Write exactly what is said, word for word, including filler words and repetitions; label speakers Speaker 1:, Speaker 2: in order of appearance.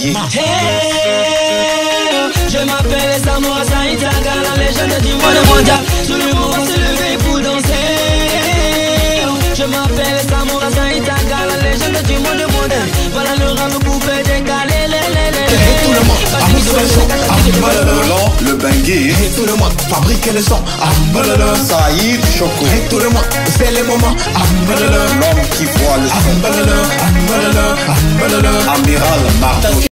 Speaker 1: Hey, je m'appelle Samoa Saïtaga, la légende du monde mondial. Tout le monde se lever pour danser. Je m'appelle Samoa Saïtaga, la légende du monde mondial. Voilà le rang pour faire décaler les les les.
Speaker 2: Tout le monde amuse le son, ambalala.
Speaker 3: Le bangui.
Speaker 2: Et tout le monde fabrique le son, ambalala.
Speaker 3: Saïd Choco.
Speaker 2: Et tout le monde c'est les moments, ambalala.
Speaker 3: L'homme qui voit le son.
Speaker 2: Ambalala, ambalala, ambalala.
Speaker 3: Amiral Marteau.